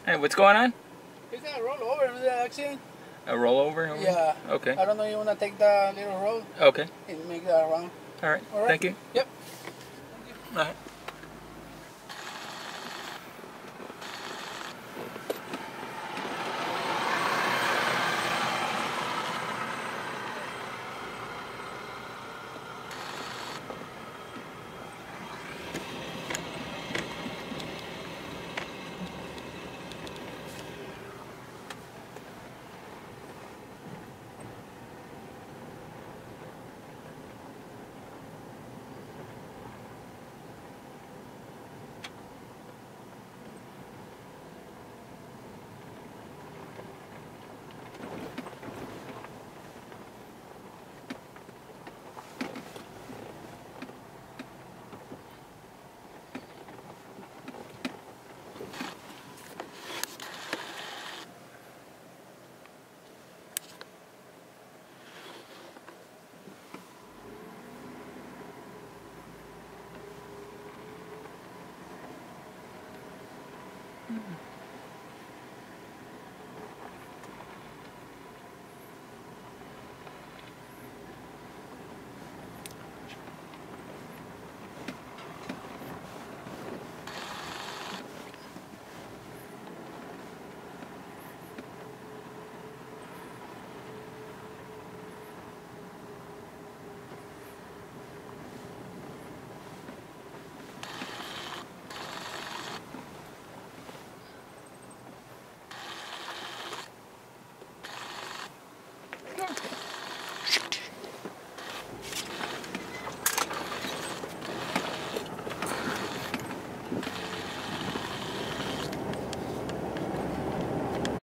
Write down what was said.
Hey, what's going on? It's a rollover, is that accident? A rollover? Over? Yeah. Okay. I don't know, you want to take the little road Okay. and make that around. All right. All right. Thank you. Yep. All right.